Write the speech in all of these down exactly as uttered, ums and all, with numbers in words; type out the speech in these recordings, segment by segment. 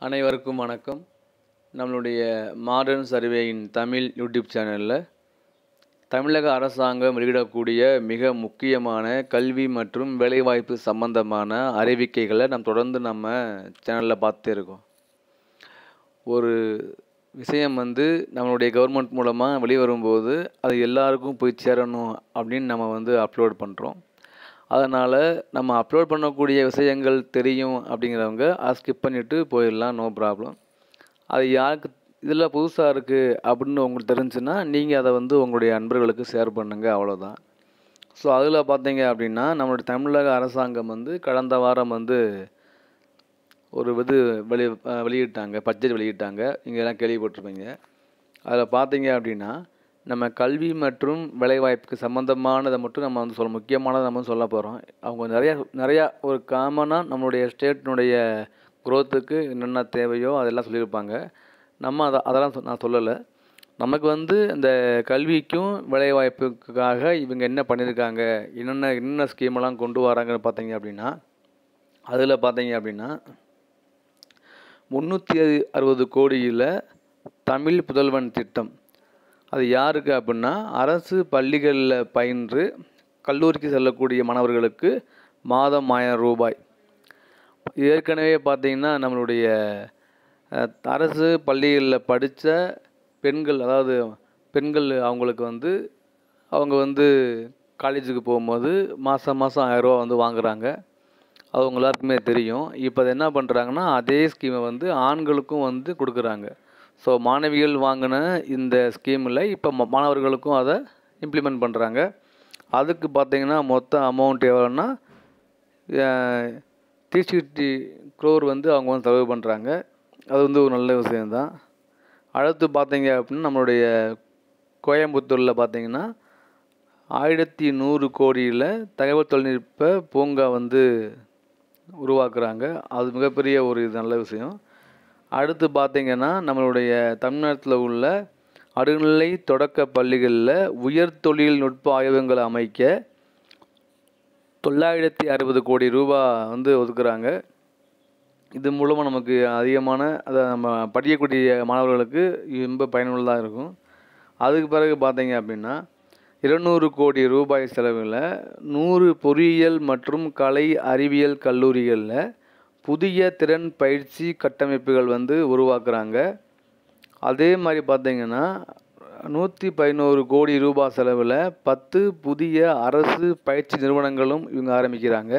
அனைவருக்கும் வணக்கம். நம்மளுடைய மாடர்ன் சர்வேயின் தமிழ் யூடியூப் சேனலில் தமிழக அரசாங்கம் வெளியிடக்கூடிய மிக முக்கியமான கல்வி மற்றும் வேலைவாய்ப்பு சம்பந்தமான அறிவிக்கைகளை நம்ம தொடர்ந்து நம்ம சேனலில் பார்த்துட்டே இருக்கோம். ஒரு விஷயம் வந்து நம்மளுடைய கவர்மெண்ட் மூலமாக வெளிவரும்போது அது எல்லாருக்கும் போய் சேரணும் அப்படின்னு நம்ம வந்து அப்லோட் பண்ணுறோம். அதனால் நம்ம அப்லோட் பண்ணக்கூடிய விஷயங்கள் தெரியும் அப்படிங்கிறவங்க அதை ஸ்கிப் பண்ணிவிட்டு போயிடலாம், நோ ப்ராப்ளம். அது யாருக்கு இதில் புதுசாக இருக்குது அப்படின்னு உங்களுக்கு தெரிஞ்சுன்னா நீங்கள் அதை வந்து உங்களுடைய நண்பர்களுக்கு ஷேர் பண்ணுங்கள், அவ்வளோதான். ஸோ அதில் பார்த்தீங்க அப்படின்னா நம்மளுடைய தமிழக அரசாங்கம் வந்து கடந்த வாரம் வந்து ஒரு இது வெளி வெளியிட்டாங்க பட்ஜெட் வெளியிட்டாங்க. நீங்கள் எல்லாம் கேள்விப்பட்டிருப்பீங்க. அதில் பார்த்தீங்க அப்படின்னா நம்ம கல்வி மற்றும் வேலைவாய்ப்புக்கு சம்மந்தமானதை மட்டும் நம்ம வந்து சொல்ல முக்கியமானதை நம்ம சொல்ல போகிறோம். அவங்க நிறையா நிறையா ஒரு காமனாக நம்மளுடைய ஸ்டேட்டினுடைய குரோத்துக்கு என்னென்ன தேவையோ அதெல்லாம் சொல்லியிருப்பாங்க. நம்ம அதை அதெல்லாம் நான் சொல்லலை. நமக்கு வந்து இந்த கல்விக்கும் வேலைவாய்ப்புக்காக இவங்க என்ன பண்ணியிருக்காங்க, என்னென்ன என்னென்ன ஸ்கீமெல்லாம் கொண்டு வராங்கன்னு பார்த்தீங்க அப்படின்னா அதில் பார்த்தீங்க அப்படின்னா முந்நூற்றி அறுபது கோடியில் தமிழ் புதல்வன் திட்டம். அது யாருக்கு அப்படின்னா அரசு பள்ளிகளில் பயின்று கல்லூரிக்கு செல்லக்கூடிய மாணவர்களுக்கு மாதம் ஆயிரம் ரூபாய். ஏற்கனவே பார்த்திங்கன்னா நம்மளுடைய அரசு பள்ளிகளில் படித்த பெண்கள், அதாவது பெண்கள் அவங்களுக்கு வந்து அவங்க வந்து காலேஜுக்கு போகும்போது மாதம் மாதம் ஆயிரரூவா வந்து வாங்குகிறாங்க. அது உங்க எல்லாருக்குமே தெரியும். இப்போ அதை என்ன பண்ணுறாங்கன்னா அதே ஸ்கீமை வந்து ஆண்களுக்கும் வந்து கொடுக்குறாங்க. ஸோ மாணவிகள் வாங்கின இந்த ஸ்கீமில் இப்போ மாணவர்களுக்கும் அதை இம்ப்ளிமெண்ட் பண்ணுறாங்க. அதுக்கு பார்த்திங்கன்னா மொத்த அமௌண்ட் எவ்வளோன்னா த்ரீ சிக்ஸ்டி க்ரோர் வந்து அவங்க வந்து செலவு பண்ணுறாங்க. அது வந்து ஒரு நல்ல விஷயந்தான். அடுத்து பார்த்தீங்க அப்படின்னா நம்மளுடைய கோயம்புத்தூரில் பார்த்திங்கன்னா ஆயிரத்தி நூறு கோடியில் தகவல் தொழில்நுட்ப பூங்கா வந்து உருவாக்குறாங்க. அது மிகப்பெரிய ஒரு இது நல்ல விஷயம். அடுத்து பார்த்திங்கன்னா நம்மளுடைய தமிழ்நாட்டில் உள்ள நடுநிலை தொடக்க பள்ளிகளில் உயர் தொழில்நுட்ப ஆய்வகங்களை அமைக்க தொள்ளாயிரத்தி அறுபது கோடி ரூபா வந்து ஒதுக்குறாங்க. இது மூலமாக நமக்கு அதிகமான அதை நம்ம படிக்கக்கூடிய மாணவர்களுக்கு ரொம்ப பயனுள்ளதாக இருக்கும். அதுக்கு பிறகு பார்த்திங்க அப்படின்னா இருநூறு கோடி ரூபாய் செலவில் நூறு பொறியியல் மற்றும் கலை அறிவியல் கல்லூரிகளில் புதிய திறன் பயிற்சி கட்டமைப்புகள் வந்து உருவாக்குறாங்க. அதே மாதிரி பார்த்திங்கன்னா நூற்றி பதினோரு கோடி ரூபாய் செலவில் பத்து புதிய அரசு பயிற்சி நிறுவனங்களும் இவங்க ஆரம்பிக்கிறாங்க.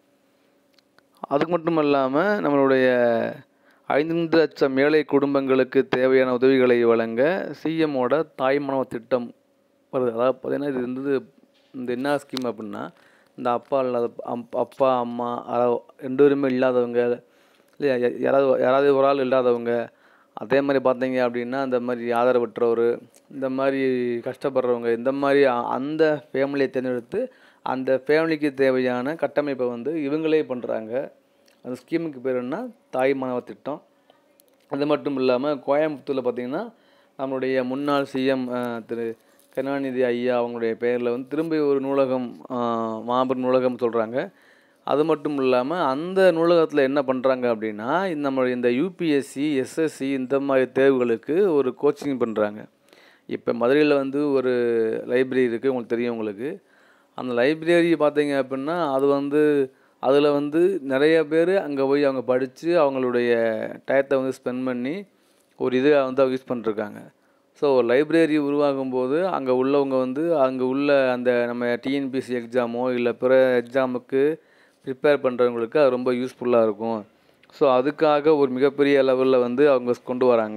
அது மட்டும் இல்லாமல் நம்மளுடைய ஐந்து லட்சம் ஏழை குடும்பங்களுக்கு தேவையான உதவிகளை வழங்க சிஎம்மோட தாய்மானவர் திட்டம் வருது. அதாவது பார்த்திங்கன்னா இது வந்து இந்த என்ன ஸ்கீம் அப்படின்னா இந்த அப்பா இல்லாத அப்பா அம்மா ரெண்டு பேருமே இல்லாதவங்க, இல்லை யாராவது யாராவது ஒரு ஆள் இல்லாதவங்க, அதே மாதிரி பார்த்தீங்க அப்படின்னா இந்த மாதிரி ஆதரவற்றவர், இந்த மாதிரி கஷ்டப்படுறவங்க, இந்த மாதிரி அந்த ஃபேமிலியை தேர்ந்தெடுத்து அந்த ஃபேமிலிக்கு தேவையான கட்டமைப்பை வந்து இவங்களே பண்ணுறாங்க. அந்த ஸ்கீமுக்கு பேர் என்ன, தாய்மானவர் திட்டம். அது மட்டும் இல்லாமல் கோயம்புத்தூரில் பார்த்திங்கன்னா நம்மளுடைய முன்னாள் சிஎம் திரு கருணாநிதி ஐயா அவங்களுடைய பெயரில் வந்து திரும்பி ஒரு நூலகம், மாபெரும் நூலகம் சொல்கிறாங்க. அது மட்டும் இல்லாமல் அந்த நூலகத்தில் என்ன பண்ணுறாங்க அப்படின்னா நம்மளுடைய இந்த யூபிஎஸ்சி எஸ்எஸ்சி இந்த மாதிரி தேர்வுகளுக்கு ஒரு கோச்சிங் பண்ணுறாங்க. இப்போ மதுரையில் வந்து ஒரு லைப்ரரி இருக்குது, உங்களுக்கு தெரியும். உங்களுக்கு அந்த லைப்ரரி பார்த்தீங்க அப்படின்னா அது வந்து அதில் வந்து நிறைய பேர் அங்கே போய் அவங்க படித்து அவங்களுடைய டயத்தை வந்து ஸ்பெண்ட் பண்ணி ஒரு இதை வந்து யூஸ் பண்ணிருக்காங்க. ஸோ லைப்ரரி உருவாகும்போது அங்கே உள்ளவங்க வந்து அங்கே உள்ள அந்த நம்ம டிஎன்பிஎஸ்சி எக்ஸாமோ இல்லை பிற எக்ஸாமுக்கு ப்ரிப்பேர் பண்ணுறவங்களுக்கு அது ரொம்ப யூஸ்ஃபுல்லாக இருக்கும். ஸோ அதுக்காக ஒரு மிகப்பெரிய லெவலில் வந்து அவங்க கொண்டு வராங்க.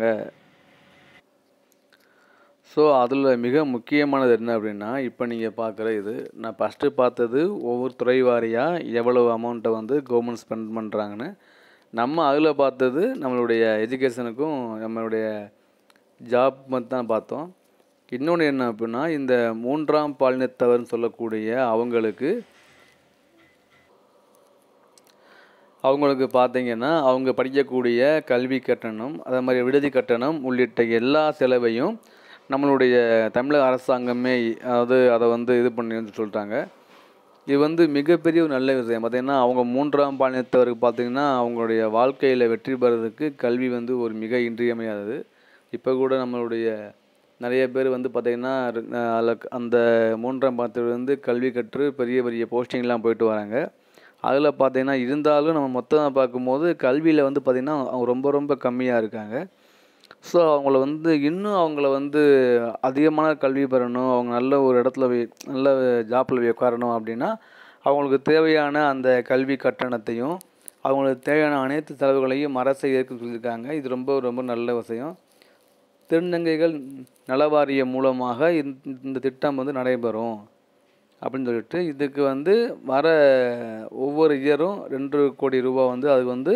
ஸோ அதில் மிக முக்கியமானது என்ன அப்படின்னா இப்போ நீங்கள் பார்க்குற இது நான் ஃபஸ்ட்டு பார்த்தது ஒவ்வொரு துறை வாரியாக எவ்வளவு அமௌண்ட்டை வந்து கவர்மெண்ட் ஸ்பெண்ட் பண்ணுறாங்கன்னு. நம்ம அதில் பார்த்தது நம்மளுடைய எஜுகேஷனுக்கும் நம்மளுடைய ஜாப் மட்டும் தான் பார்த்தோம். இன்னொன்று என்ன அப்படின்னா இந்த மூன்றாம் பாலினத்தவர்னு சொல்லக்கூடிய அவங்களுக்கு அவங்களுக்கு பார்த்திங்கன்னா அவங்க படிக்கக்கூடிய கல்வி கட்டணம், அதே மாதிரி விடுதி கட்டணம் உள்ளிட்ட எல்லா செலவையும் நம்மளுடைய தமிழக அரசாங்கமே அதாவது அதை வந்து இது பண்ணி சொல்லிட்டாங்க. இது வந்து மிகப்பெரிய ஒரு நல்ல விஷயம். பார்த்தீங்கன்னா, அவங்க மூன்றாம் பாலினத்தவருக்கு பார்த்தீங்கன்னா, அவங்களுடைய வாழ்க்கையில் வெற்றி பெறதுக்கு கல்வி வந்து ஒரு மிக இன்றியமையாதது. இப்போ கூட நம்மளுடைய நிறைய பேர் வந்து பார்த்தீங்கன்னா, அதில் அந்த மூன்றாம் பாலினத்தவர் வந்து கல்வி கற்று பெரிய பெரிய போஸ்டிங்லாம் போயிட்டு வராங்க. அதில் பார்த்தீங்கன்னா, இருந்தாலும் நம்ம மொத்தமாக பார்க்கும்போது கல்வியில் வந்து பார்த்தீங்கன்னா, அவங்க ரொம்ப ரொம்ப கம்மியாக இருக்காங்க. ஸோ அவங்கள வந்து இன்னும் அவங்கள வந்து அதிகமான கல்வி பெறணும், அவங்க நல்ல ஒரு இடத்துல போய் நல்ல ஜாப்பில் போய் உட்காரணும் அப்படின்னா, அவங்களுக்கு தேவையான அந்த கல்வி கட்டணத்தையும், அவங்களுக்கு தேவையான அனைத்து செலவுகளையும் அரசை ஏற்க சொல்லியிருக்காங்க. இது ரொம்ப ரொம்ப நல்ல விஷயம். திருநங்கைகள் நல வாரியம் மூலமாக இந்த இந்த திட்டம் வந்து நடைபெறும் அப்படின்னு சொல்லிட்டு, இதுக்கு வந்து வர ஒவ்வொரு இயரும் ரெண்டு கோடி ரூபாய் வந்து அது வந்து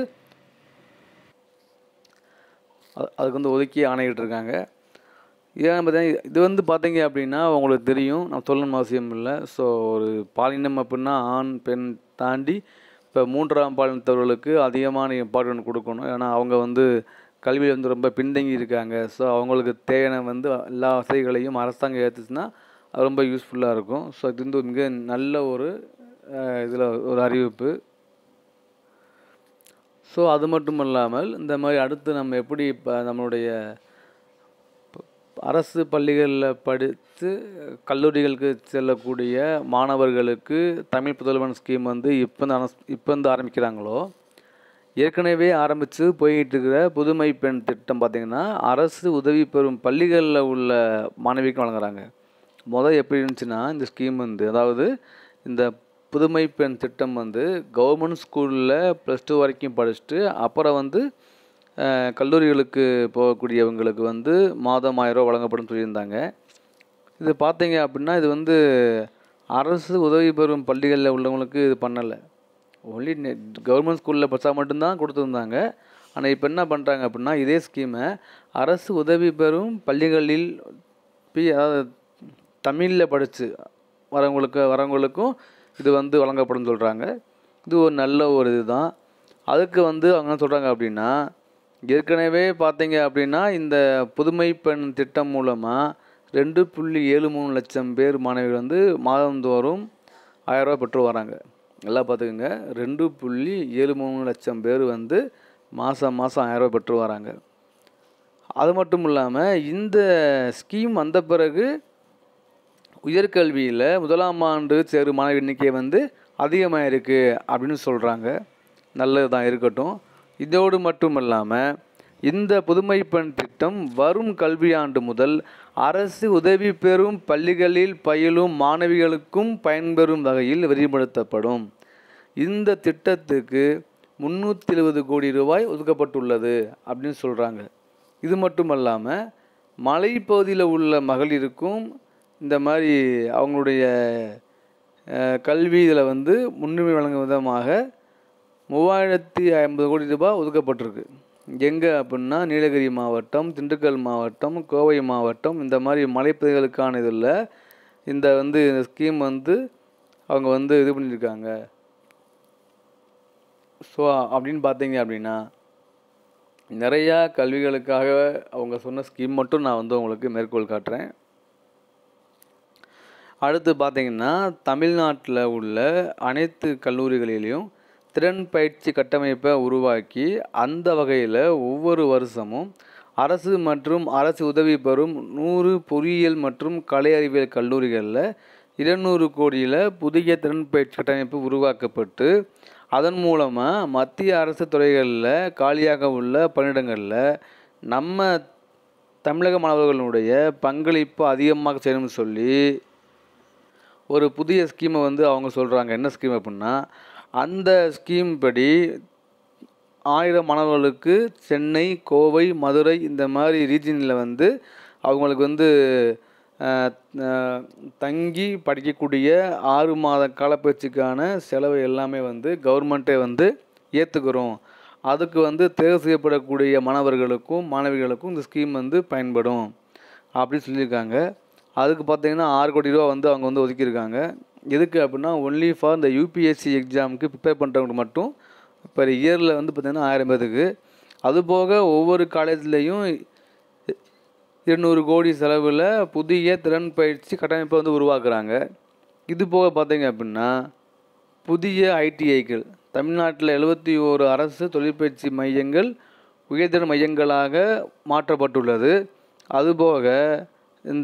அதுக்கு வந்து ஒதுக்கி ஆணையிட்டு இருக்காங்க. ஏன் பார்த்தீங்கன்னா, இது வந்து பார்த்தீங்க அப்படின்னா உங்களுக்கு தெரியும், நான் சொல்லணும்னு அவசியம் இல்லை. ஸோ ஒரு பாலினம் அப்படின்னா ஆண் பெண் தாண்டி இப்போ மூன்றாம் பாலினத்தவர்களுக்கு அதிகமான இம்பார்ட்டன்ட் கொடுக்கணும். ஏன்னா அவங்க வந்து கல்வியில் வந்து ரொம்ப பின்தங்கி இருக்காங்க. ஸோ அவங்களுக்கு தேவையான வந்து எல்லா வசதிகளையும் அரசாங்கம் ஏற்றுச்சுன்னா அது ரொம்ப யூஸ்ஃபுல்லாக இருக்கும். ஸோ இது வந்து மிக நல்ல ஒரு இதில் ஒரு அறிவிப்பு. ஸோ அது மட்டும் இல்லாமல் இந்த மாதிரி அடுத்து நம்ம எப்படி இப்போ நம்மளுடைய அரசு பள்ளிகளில் படித்து கல்லூரிகளுக்கு செல்லக்கூடிய மாணவர்களுக்கு தமிழ் புதல்வன் ஸ்கீம் வந்து இப்போ தான் இப்போ வந்து ஆரம்பிக்கிறாங்களோ, ஏற்கனவே ஆரம்பித்து போய்கிட்டு இருக்கிற புதுமை பெண் திட்டம் பார்த்திங்கன்னா, அரசு உதவி பெறும் பள்ளிகளில் உள்ள மாணவிக்கு வழங்குறாங்க. முதல் எப்படி இருந்துச்சுன்னா, இந்த ஸ்கீம் வந்து அதாவது இந்த புதுமை பெண் திட்டம் வந்து கவர்மெண்ட் ஸ்கூலில் ப்ளஸ் டூ வரைக்கும் படிச்சுட்டு அப்புறம் வந்து கல்லூரிகளுக்கு போகக்கூடியவங்களுக்கு வந்து மாதம் ஆயிரம் ரூபா வழங்கப்படும் சொல்லியிருந்தாங்க. இது பார்த்தீங்க அப்படின்னா, இது வந்து அரசு உதவி பெறும் பள்ளிகளில் உள்ளவங்களுக்கு இது பண்ணலை. ஒன்லி கவர்மெண்ட் ஸ்கூலில் படித்தா மட்டும்தான் கொடுத்துருந்தாங்க. ஆனால் இப்போ என்ன பண்ணுறாங்க அப்படின்னா, இதே ஸ்கீமை அரசு உதவி பெறும் பள்ளிகளில் பி அதாவது தமிழில் படித்து வரவங்களுக்கு வரவங்களுக்கும் இது வந்து வழங்கப்படும் சொல்கிறாங்க. இது ஒரு நல்ல ஒரு இது தான். அதுக்கு வந்து அவங்க என்ன சொல்கிறாங்க அப்படின்னா, ஏற்கனவே பார்த்தீங்க அப்படின்னா இந்த புதுமை பெண் திட்டம் மூலமாக ரெண்டு புள்ளி ஏழு மூணு லட்சம் பேர் மாணவிகள் வந்து மாதந்தோறும் ஆயிரரூபா பெற்று வராங்க. நல்லா பார்த்துக்குங்க, ரெண்டு புள்ளி ஏழு மூணு லட்சம் பேர் வந்து மாதம் மாதம் ஆயிரரூபா பெற்று வராங்க. அது மட்டும் இல்லாமல் இந்த ஸ்கீம் வந்த பிறகு உயர்கல்வியில் முதலாம் ஆண்டு சேரும் மாணவர் எண்ணிக்கை வந்து அதிகமாக இருக்குது அப்படின்னு சொல்கிறாங்க. நல்லது தான், இருக்கட்டும். இதோடு மட்டும் இல்லாமல் இந்த புதுமை பெண் திட்டம் வரும் கல்வியாண்டு முதல் அரசு உதவி பெறும் பள்ளிகளில் பயிலும் மாணவிகளுக்கும் பயன்பெறும் வகையில் விரிவுபடுத்தப்படும். இந்த திட்டத்துக்கு முந்நூற்றி எழுபது கோடி ரூபாய் ஒதுக்கப்பட்டுள்ளது அப்படின்னு சொல்கிறாங்க. இது மட்டும் இல்லாமல் மலைப்பகுதியில் உள்ள மகளிருக்கும் இந்த மாதிரி அவங்களுடைய கல்வி இதில் வந்து முன்னுரிமை வழங்கும் விதமாக மூவாயிரத்தி ஐம்பது கோடி ரூபாய் ஒதுக்கப்பட்டிருக்கு. எங்கே அப்படின்னா நீலகிரி மாவட்டம், திண்டுக்கல் மாவட்டம், கோவை மாவட்டம், இந்த மாதிரி மலைப்பகுதிகளுக்கான இதில் இந்த வந்து இந்த ஸ்கீம் வந்து அவங்க வந்து இது பண்ணியிருக்காங்க. ஸோ அப்படின்னு பார்த்தீங்க அப்படின்னா நிறையா கல்விகளுக்காக அவங்க சொன்ன ஸ்கீம் மட்டும் நான் வந்து உங்களுக்கு மேற்கோள் காட்டுறேன். அடுத்து பார்த்திங்கன்னா, தமிழ்நாட்டில் உள்ள அனைத்து கல்லூரிகளிலையும் திறன் பயிற்சி கட்டமைப்பை உருவாக்கி அந்த வகையில் ஒவ்வொரு வருஷமும் அரசு மற்றும் அரசு உதவி பெறும் நூறு பொறியியல் மற்றும் கலை அறிவியல் கல்லூரிகளில் இருநூறு கோடியில் புதிய திறன் பயிற்சி கட்டமைப்பு உருவாக்கப்பட்டு அதன் மூலமாக மத்திய அரசு துறைகளில் காலியாக உள்ள பணியிடங்களில் நம்ம தமிழக மாணவர்களுடைய பங்களிப்பு அதிகமாக செய்யணும்னு சொல்லி ஒரு புதிய ஸ்கீமை வந்து அவங்க சொல்கிறாங்க. என்ன ஸ்கீம் அப்படின்னா, அந்த ஸ்கீம் படி ஆயிரம் மாணவர்களுக்கு சென்னை, கோவை, மதுரை இந்த மாதிரி ரீஜனில் வந்து அவங்களுக்கு வந்து தங்கி படிக்கக்கூடிய ஆறு மாத காலப்பயிற்சிக்கான செலவு எல்லாமே வந்து கவர்மெண்ட்டே வந்து ஏற்றுக்கிறோம். அதுக்கு வந்து தேர்வு செய்யப்படக்கூடிய மாணவர்களுக்கும் மாணவிகளுக்கும் இந்த ஸ்கீம் வந்து பயன்படும் அப்படின்னு சொல்லியிருக்காங்க. அதுக்கு பார்த்திங்கன்னா ஆறு கோடி ரூபா வந்து அவங்க வந்து ஒதுக்கியிருக்காங்க. எதுக்கு அப்படின்னா ஒன்லி ஃபார் இந்த யூபிஎஸ்சி எக்ஸாமுக்கு ப்ரிப்பேர் பண்ணுறவங்க மட்டும் இப்போ இயரில் வந்து பார்த்திங்கன்னா ஆயிரம் பேருக்கு. அதுபோக ஒவ்வொரு காலேஜ்லேயும் இருநூறு கோடி செலவில் புதிய திறன் பயிற்சி கட்டமைப்பை வந்து உருவாக்குறாங்க. இது போக பார்த்திங்க அப்படின்னா புதிய ஐடிஐக்கள். தமிழ்நாட்டில் எழுபத்தி ஓரு அரசு தொழிற்பயிற்சி மையங்கள் உயர்திறன் மையங்களாக மாற்றப்பட்டுள்ளது. அதுபோக இந்த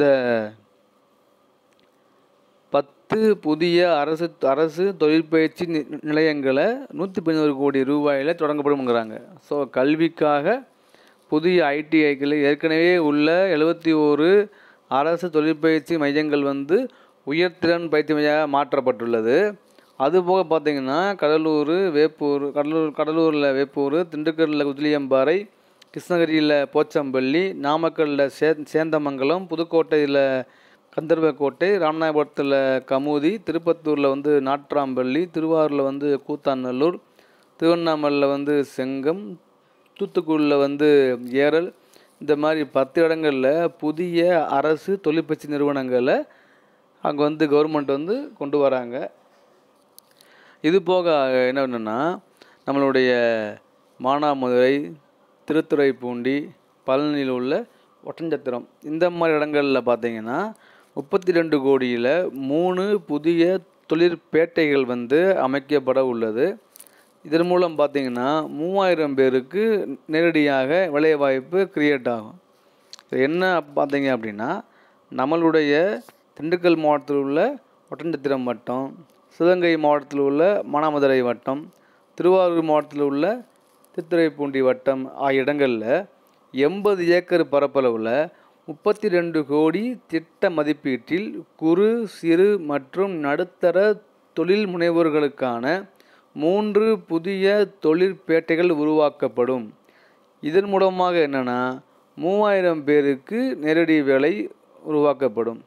பத்து புதிய அரசு அரசு தொழிற்பயிற்சி நிலையங்களை நூற்றி பதினோரு கோடி ரூபாயில் தொடங்கப்படும்ங்கிறாங்க. ஸோ கல்விக்காக புதிய ஐடிஐக்கள் ஏற்கனவே உள்ள எழுபத்தி ஓரு அரசு தொழிற்பயிற்சி மையங்கள் வந்து உயர்திறன் பயிற்சி மையமாக மாற்றப்பட்டுள்ளது. அதுபோக பார்த்திங்கன்னா கடலூர், வேப்பூர், கடலூர் கடலூரில் வேப்பூர், திண்டுக்கல்லில் குஜிலியம்பாறை, கிருஷ்ணகிரியில் போச்சம்பள்ளி, நாமக்கல்லில் சே சேந்தமங்கலம், புதுக்கோட்டையில் கந்தர்வக்கோட்டை, ராமநாதபுரத்தில் கமுதி, திருப்பத்தூரில் வந்து நாட்ராம்பள்ளி, திருவாரூரில் வந்து கூத்தாநல்லூர், திருவண்ணாமலையில் வந்து செங்கம், தூத்துக்குடியில் வந்து ஏரல், இந்த மாதிரி பத்து இடங்களில் புதிய அரசு தொழிற்பயிற்சி நிறுவனங்களை அங்கே வந்து கவர்மெண்ட் வந்து கொண்டு வராங்க. இது போக என்னென்னா நம்மளுடைய மானாமதுரை, திருத்துறைப்பூண்டி, பழனியில் உள்ள ஒட்டஞ்சத்திரம் இந்த மாதிரி இடங்களில் பார்த்திங்கன்னா முப்பத்தி ரெண்டு கோடியில் மூணு புதிய தொழிற்பேட்டைகள் வந்து அமைக்கப்பட உள்ளது. இதன் மூலம் பார்த்திங்கன்னா மூவாயிரம் பேருக்கு நேரடியாக வேலைவாய்ப்பு கிரியேட் ஆகும். என்ன பார்த்தீங்க அப்படின்னா நம்மளுடைய திண்டுக்கல் மாவட்டத்தில் உள்ள ஒட்டஞ்சத்திரம் வட்டம், சிவகங்கை மாவட்டத்தில் உள்ள மானாமதுரை வட்டம், திருவாரூர் மாவட்டத்தில் உள்ள திருத்துறைப்பூண்டி வட்டம் ஆகிய இடங்களில் எண்பது ஏக்கர் பரப்பளவில் முப்பத்தி ரெண்டு கோடி திட்ட மதிப்பீட்டில் குறு சிறு மற்றும் நடுத்தர தொழில் முனைவோர்களுக்கான மூன்று புதிய தொழிற்பேட்டைகள் உருவாக்கப்படும். இதன் மூலமாக என்னென்னா மூவாயிரம் பேருக்கு நேரடி வேலை உருவாக்கப்படும்.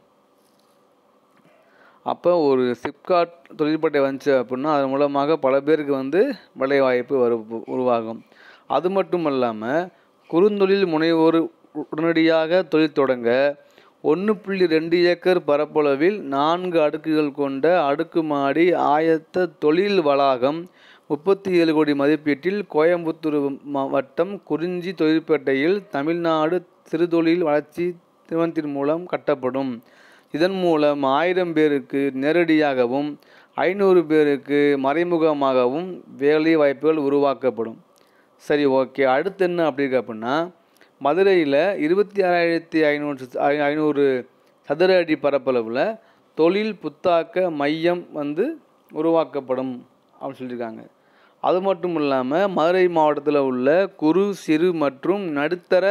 அப்போ ஒரு சிப்காட் தொழிற்பேட்டை வந்துச்சு அப்படின்னா அதன் மூலமாக பல பேருக்கு வந்து வேலைவாய்ப்பு வரு உருவாகும். அது மட்டும் இல்லாமல் குறுந்தொழில் முனைவோர் உடனடியாக தொழில் தொடங்க ஒன்று புள்ளி ரெண்டு ஏக்கர் பரப்பளவில் நான்கு அடுக்குகள் கொண்ட அடுக்குமாடி ஆயத்த தொழில் வளாகம் முப்பத்தி ஏழு கோடி மதிப்பீட்டில் கோயம்புத்தூர் மாவட்டம் குறிஞ்சி தொழிற்பேட்டையில் தமிழ்நாடு சிறுதொழில் வளர்ச்சி நிறுவனத்தின் மூலம் கட்டப்படும். இதன் மூலம் ஆயிரம் பேருக்கு நேரடியாகவும் ஐநூறு பேருக்கு மறைமுகமாகவும் வேலை வாய்ப்புகள் உருவாக்கப்படும். சரி, ஓகே. அடுத்து என்ன அப்படி அப்படின்னா மதுரையில் இருபத்தி ஆறாயிரத்தி ஐநூறு ஐநூறு சதுர அடி பரப்பளவில் தொழில் புத்தாக்க மையம் வந்து உருவாக்கப்படும் அப்படின்னு சொல்லியிருக்காங்க. அது மட்டும் இல்லாமல் மதுரை மாவட்டத்தில் உள்ள குறு சிறு மற்றும் நடுத்தர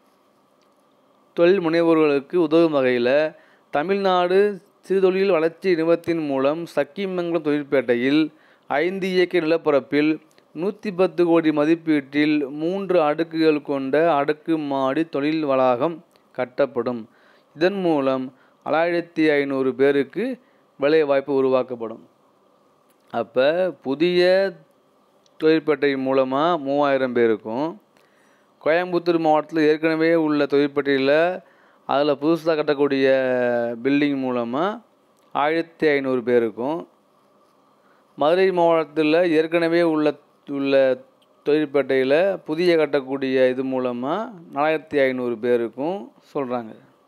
தொழில் முனைவோர்களுக்கு உதவும் வகையில் தமிழ்நாடு சிறுதொழில் வளர்ச்சி நிறுவனத்தின் மூலம் சக்கிமங்கலம் தொழிற்பேட்டையில் ஐந்து ஏக்கர் நிலப்பரப்பில் நூற்றி பத்து கோடி மதிப்பீட்டில் மூன்று அடுக்குகள் கொண்ட அடுக்குமாடி தொழில் வளாகம் கட்டப்படும். இதன் மூலம் ஆயிரத்தி ஐநூறு பேருக்கு வேலைவாய்ப்பு உருவாக்கப்படும். அப்போ புதிய தொழிற்பேட்டை மூலமாக மூவாயிரம் பேருக்கும், கோயம்புத்தூர் மாவட்டத்தில் ஏற்கனவே உள்ள தொழிற்பேட்டையில் அதில் புதுசாக கட்டக்கூடிய பில்டிங் மூலமாக ஆயிரத்தி ஐநூறு பேருக்கும், மதுரை மாவட்டத்தில் ஏற்கனவே உள்ள உள்ள தொழிற்பேட்டையில் புதிய கட்டக்கூடிய இது மூலமாக நாலாயிரத்தி ஐநூறு பேருக்கும் சொல்கிறாங்க.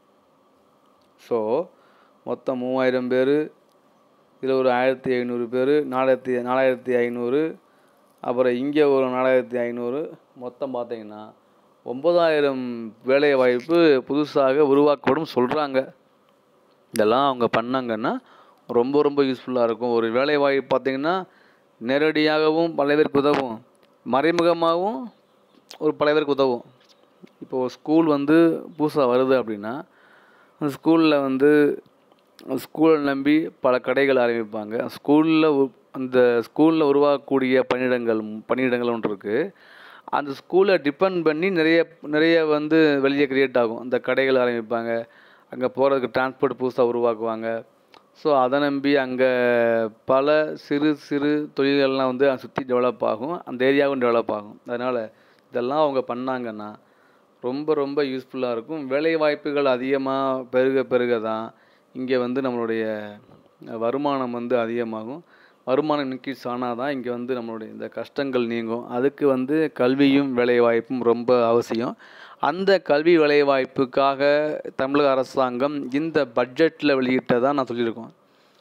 ஸோ மொத்தம் மூவாயிரம் பேர், இதில் ஒரு ஆயிரத்தி ஐநூறு பேர், நாலாயிரத்தி நாலாயிரத்தி ஐநூறு, அப்புறம் இங்கே ஒரு நாலாயிரத்தி ஐநூறு, மொத்தம் பார்த்திங்கன்னா ஒம்பதாயிரம் வேலை வாய்ப்பு புதுசாக உருவாக்கப்படும் சொல்கிறாங்க. இதெல்லாம் அவங்க பண்ணாங்கன்னா ரொம்ப ரொம்ப யூஸ்ஃபுல்லாக இருக்கும். ஒரு வேலை வாய்ப்பு பார்த்திங்கன்னா நேரடியாகவும் பல பேருக்கு உதவும், மறைமுகமாகவும் ஒரு பல பேருக்கு உதவும். இப்போது ஸ்கூல் வந்து புதுசாக வருது அப்படின்னா அந்த ஸ்கூலில் வந்து ஸ்கூலை நம்பி பல கடைகள் ஆரம்பிப்பாங்க. ஸ்கூலில் அந்த ஸ்கூலில் உருவாகக்கூடிய பணியிடங்கள் பணியிடங்கள் ஒன்று இருக்குது. அந்த ஸ்கூலை டிபெண்ட் பண்ணி நிறைய நிறைய வந்து வெளியே கிரியேட் ஆகும். அந்த கடைகள் ஆரம்பிப்பாங்க, அங்கே போகிறதுக்கு டிரான்ஸ்போர்ட் புதுசாக உருவாக்குவாங்க. ஸோ அதை நம்பி அங்கே பல சிறு சிறு தொழில்கள்லாம் வந்து சுற்றி டெவலப் ஆகும், அந்த ஏரியாவும் டெவலப் ஆகும். அதனால் இதெல்லாம் அவங்க பண்ணாங்கன்னா ரொம்ப ரொம்ப யூஸ்ஃபுல்லாக இருக்கும். வேலை வாய்ப்புகள் அதிகமாக பெருக பெருக தான் இங்கே வந்து நம்மளுடைய வருமானம் வந்து அதிகமாகும். வருமானம் இன்க்ரீஸ் ஆனால் தான் இங்கே வந்து நம்மளுடைய இந்த கஷ்டங்கள் நீங்கும். அதுக்கு வந்து கல்வியும் வேலைவாய்ப்பும் ரொம்ப அவசியம். அந்த கல்வி வேலைவாய்ப்புக்காக தமிழக அரசாங்கம் இந்த பட்ஜெட்டில் வெளியிட்டதாக நான் சொல்லியிருக்கோம்.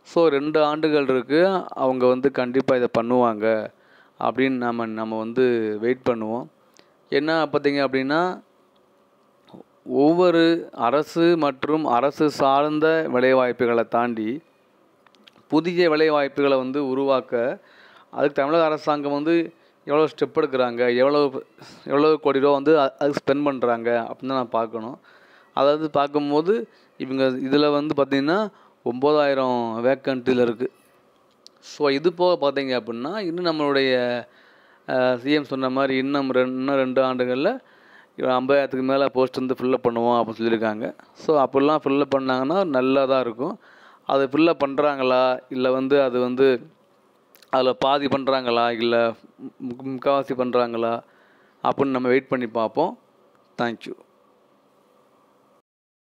ஸோ ரெண்டு ஆண்டுகள் இருக்குது, அவங்க வந்து கண்டிப்பாக இதை பண்ணுவாங்க அப்படின்னு நம்ம நம்ம வந்து வெயிட் பண்ணுவோம். என்ன பார்த்தீங்க அப்படின்னா, ஒவ்வொரு அரசு மற்றும் அரசு சார்ந்த வேலைவாய்ப்புகளை தாண்டி புதிய வேலைவாய்ப்புகளை வந்து உருவாக்க அதுக்கு தமிழக அரசாங்கம் வந்து எவ்வளோ ஸ்டெப் எடுக்கிறாங்க, எவ்வளோ எவ்வளோ கோடி ரூபா வந்து அதுக்கு ஸ்பெண்ட் பண்ணுறாங்க அப்படின்னு நான் பார்க்கணும். அதாவது பார்க்கும்போது இவங்க இதில் வந்து பார்த்திங்கன்னா ஒம்பதாயிரம் வேக்கண்ட்டில் இருக்குது. ஸோ இது போக பார்த்தீங்க அப்படின்னா இன்னும் நம்மளுடைய சிஎம் சொன்ன மாதிரி இன்னும் ரெண்டு இன்னும் ரெண்டு ஆண்டுகளில் ஐம்பதாயிரத்துக்கு மேலே போஸ்ட் வந்து ஃபில்லப் பண்ணுவோம் அப்படின்னு சொல்லியிருக்காங்க. ஸோ அப்படிலாம் ஃபில்லப் பண்ணாங்கன்னா நல்லா தான் இருக்கும். அது ஃபில்லப் பண்ணுறாங்களா, இல்லை வந்து அது வந்து அதில் பாதி பண்ணுறாங்களா, இல்லை முக்கால்வாசி பண்ணுறாங்களா அப்படின்னு நம்ம வெயிட் பண்ணி பார்ப்போம். தேங்க்யூ.